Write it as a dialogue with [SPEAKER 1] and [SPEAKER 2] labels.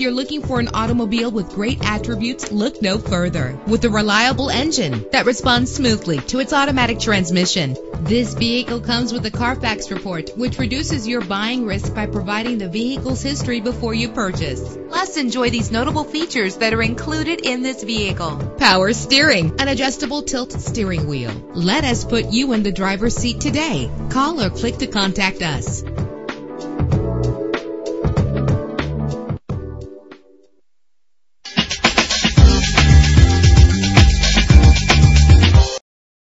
[SPEAKER 1] you're looking for an automobile with great attributes, look no further. With a reliable engine that responds smoothly to its automatic transmission, this vehicle comes with a Carfax report, which reduces your buying risk by providing the vehicle's history before you purchase. Plus, enjoy these notable features that are included in this vehicle: power steering, an adjustable tilt steering wheel. Let us put you in the driver's seat today. Call or click to contact us.